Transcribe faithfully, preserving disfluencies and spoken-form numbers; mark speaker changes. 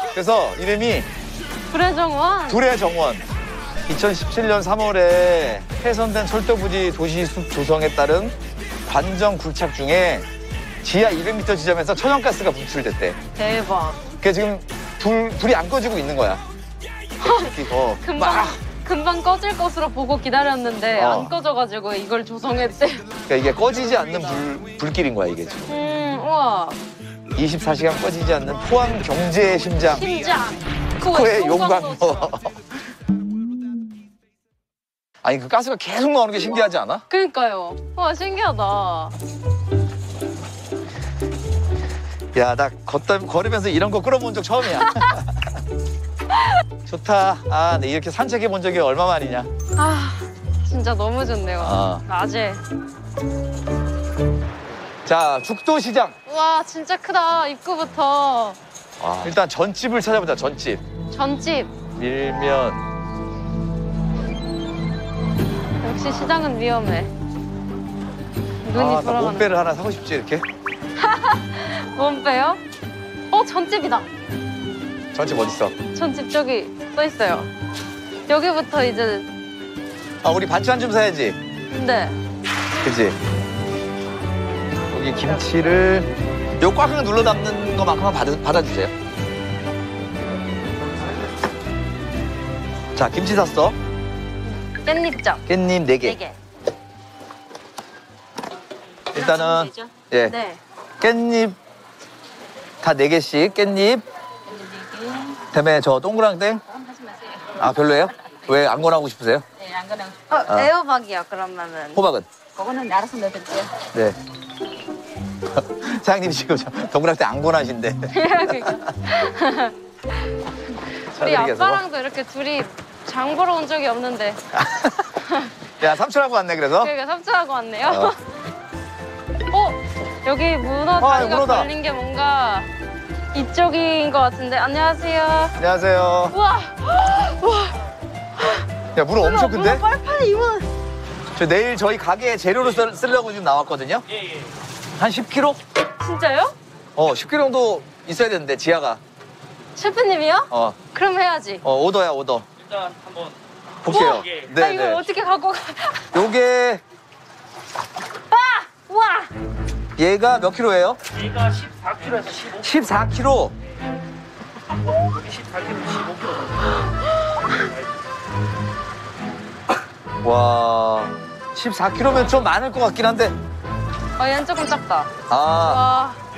Speaker 1: 그래서 이름이
Speaker 2: 불의 정원.
Speaker 1: 불의 정원. 이천십칠 년 삼월에 훼손된 철도부지 도시숲 조성에 따른 관정 굴착 중에 지하 이백 미터 지점에서 천연가스가 분출됐대.
Speaker 2: 대박.
Speaker 1: 그러니까 지금 불, 불이 안 꺼지고 있는 거야. 어,
Speaker 2: 금방,
Speaker 1: 막.
Speaker 2: 금방 꺼질 것으로 보고 기다렸는데
Speaker 1: 어.
Speaker 2: 안 꺼져가지고 이걸 조성했대.
Speaker 1: 그러니까 이게 꺼지지 않는 불, 불길인 거야, 이게 지금.
Speaker 2: 음, 우와.
Speaker 1: 이십사 시간 꺼지지 않는 포항 경제의 심장.
Speaker 2: 심장.
Speaker 1: 코의 용광로. 아니, 그 가스가 계속 나오는 게 신기하지 않아?
Speaker 2: 그러니까요. 와, 신기하다.
Speaker 1: 야, 나 걷다, 걸으면서 이런 거 끌어본 적 처음이야. 좋다. 아, 네, 이렇게 산책해 본 적이 얼마만이냐.
Speaker 2: 아, 진짜 너무 좋네요.
Speaker 1: 어.
Speaker 2: 낮에.
Speaker 1: 자, 죽도시장.
Speaker 2: 와, 진짜 크다. 입구부터.
Speaker 1: 아, 일단 전집을 찾아보자, 전집.
Speaker 2: 전집.
Speaker 1: 밀면.
Speaker 2: 역시 시장은 위험해. 눈이
Speaker 1: 아, 나
Speaker 2: 돌아가는.
Speaker 1: 몸빼를 하나 사고 싶지, 이렇게?
Speaker 2: 뭔 빼요? 어, 전집이다.
Speaker 1: 전집 어딨어?
Speaker 2: 전집 저기 써 있어요. 여기부터 이제.
Speaker 1: 아, 우리 반찬 좀 사야지.
Speaker 2: 네.
Speaker 1: 그치? 여기 김치를 요 꽉꽉 눌러 담는 것만큼만 받아, 받아주세요. 자, 김치 샀어.
Speaker 2: 깻잎장.
Speaker 1: 깻잎 네 개.
Speaker 2: 네 개.
Speaker 1: 일단은 예,
Speaker 2: 네.
Speaker 1: 깻잎 다 네 개씩 깻잎. 그다음에 저 동그랑땡. 아, 별로예요? 왜 안 권하고 싶으세요?
Speaker 3: 네, 안 그냥
Speaker 2: 어,
Speaker 1: 아.
Speaker 2: 애호박이요, 그러면은.
Speaker 1: 호박은?
Speaker 3: 그거는 알아서 넣어드릴게요.
Speaker 1: 네. 사장님 지금 저 동그랑땡 안 권하신대.
Speaker 2: 우리 아빠랑도 이렇게 둘이 장 보러 온 적이 없는데.
Speaker 1: 야, 삼촌하고 왔네, 그래서?
Speaker 2: 그러니까 삼촌하고 왔네요.
Speaker 1: 어.
Speaker 2: 어? 여기 문어
Speaker 1: 아,
Speaker 2: 다리가
Speaker 1: 문어다.
Speaker 2: 걸린 게 뭔가 이쪽인 것 같은데. 안녕하세요.
Speaker 1: 안녕하세요.
Speaker 2: 우와! 우와!
Speaker 1: 야, 문어 엄청 큰데?
Speaker 2: 문어 빨판이 이만.
Speaker 1: 저 내일 저희 가게에 재료로 쓰, 쓰려고 지금 나왔거든요?
Speaker 4: 예, 예.
Speaker 1: 한 십 킬로그램?
Speaker 2: 진짜요?
Speaker 1: 어, 십 킬로그램 정도 있어야 되는데, 지하가.
Speaker 2: 셰프님이요?
Speaker 1: 어,
Speaker 2: 그럼 해야지.
Speaker 1: 어, 오더야, 오더.
Speaker 4: 일단 한번
Speaker 1: 볼게요.
Speaker 2: 우와!
Speaker 4: 예.
Speaker 2: 나 이거 어떻게 갖고 가?
Speaker 1: 요게
Speaker 2: 아! 우와!
Speaker 1: 얘가 몇 킬로예요?
Speaker 4: 얘가 십사 킬로그램에서 십오 킬로그램.
Speaker 1: 십사 킬로그램.
Speaker 4: 여기 십사 킬로그램, 십오 킬로그램.
Speaker 1: 와, 십사 킬로그램면 좀 많을 것 같긴 한데.
Speaker 2: 어, 얘는 조금 작다.
Speaker 1: 아,
Speaker 2: 와.